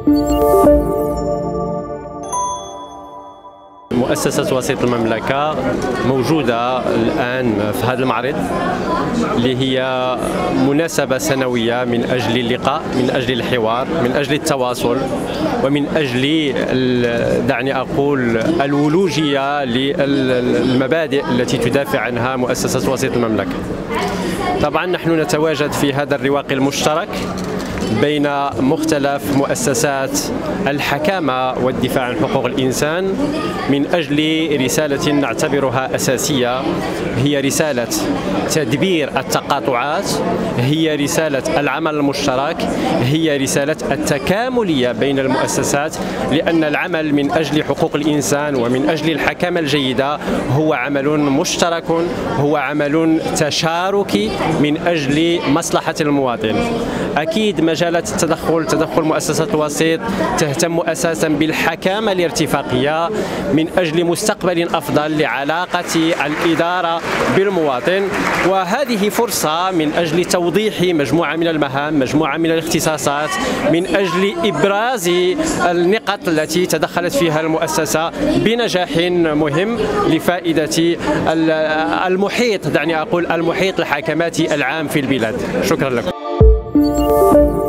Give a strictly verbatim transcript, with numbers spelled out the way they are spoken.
مؤسسة وسيط المملكة موجودة الآن في هذا المعرض اللي هي مناسبة سنوية من أجل اللقاء، من أجل الحوار، من أجل التواصل، ومن أجل دعني أقول الولوجية للمبادئ التي تدافع عنها مؤسسة وسيط المملكة. طبعا نحن نتواجد في هذا الرواق المشترك بين مختلف مؤسسات الحكامة والدفاع عن حقوق الإنسان من أجل رسالة نعتبرها أساسية، هي رسالة تدبير التقاطعات، هي رسالة العمل المشترك، هي رسالة التكاملية بين المؤسسات، لأن العمل من أجل حقوق الإنسان ومن أجل الحكامة الجيدة هو عمل مشترك، هو عمل تشاركي من أجل مصلحة المواطن. أكيد مجالات التدخل تدخل مؤسسة الوسيط تهتم أساسا بالحكامة الارتفاقية من أجل مستقبل أفضل لعلاقة الإدارة بالمواطن، وهذه فرصة من أجل توضيح مجموعة من المهام، مجموعة من الاختصاصات، من أجل إبراز النقط التي تدخلت فيها المؤسسة بنجاح مهم لفائدة المحيط، دعني أقول المحيط الحكماتي العام في البلاد. شكرا لكم.